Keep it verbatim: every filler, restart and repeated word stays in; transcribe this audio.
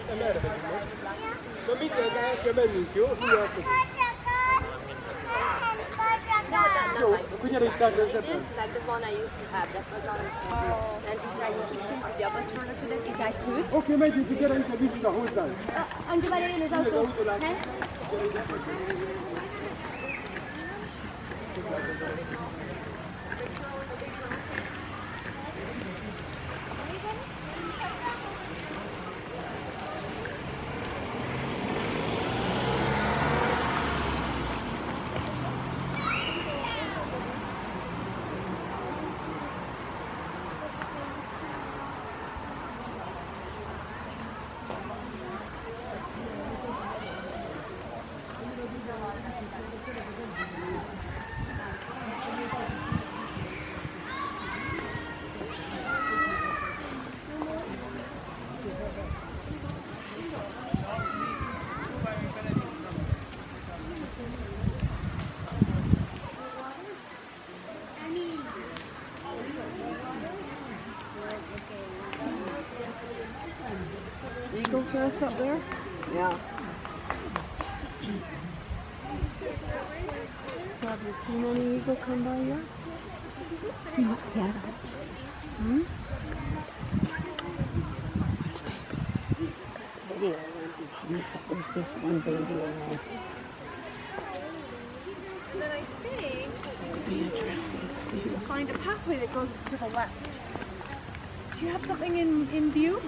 No, that, no, it is like the one I used to have. That was on oh. And it's like fishing to the other corner to the is that good? Okay, mate, you get into this the whole time. Anche Valeria is also. Eagles nest up there? Yeah. Have you seen any eagle come by yet? Not yet. Hmm? Video. There's just one baby around. Then I think it would be interesting to see. Just find a pathway that goes to the left. Do you have something in, in view?